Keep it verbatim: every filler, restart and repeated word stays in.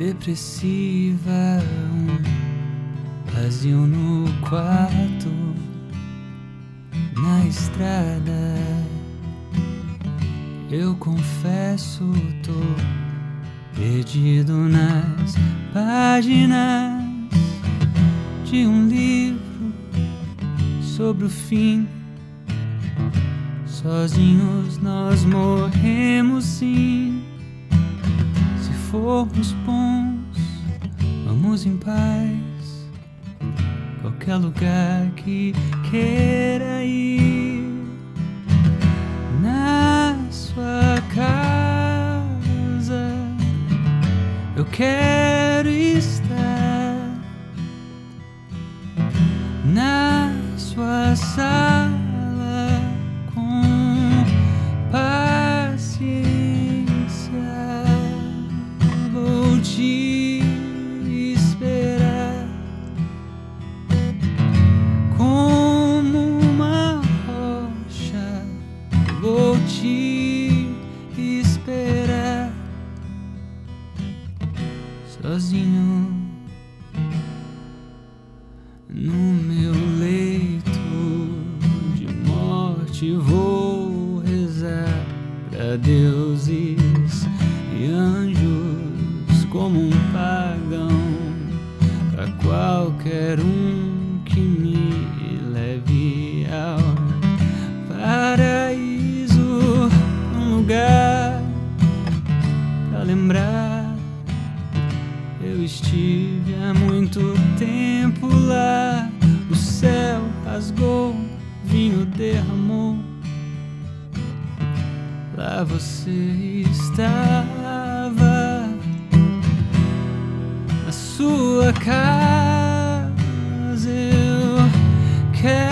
depressiva, um vazio no quarto, na estrada. Eu confesso, tô perdido nas páginas de um livro sobre o fim. Sozinhos nós morremos, sim. Se formos bons, vamos em paz, qualquer lugar que queira ir. Na sua casa eu quero estar, na sua sala com paciência. Vou te esperar como uma rocha. Vou te esperar sozinho no meu leito de morte. Vou rezar pra deuses e anjos como um pagão, pra qualquer um que me leve ao paraíso, um lugar pra lembrar. Eu estive há muito tempo lá. O céu rasgou, vinho derramou. Lá você estava, na sua casa. Eu quero